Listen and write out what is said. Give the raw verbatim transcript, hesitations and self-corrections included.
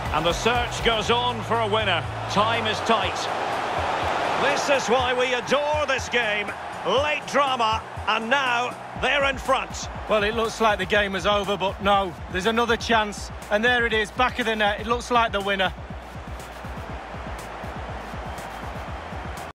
And the search goes on for a winner. Time is tight. This is why we adore this game. Late drama, and now they're in front. Well, it looks like the game is over, but no, there's another chance. And there it is, back of the net. It looks like the winner.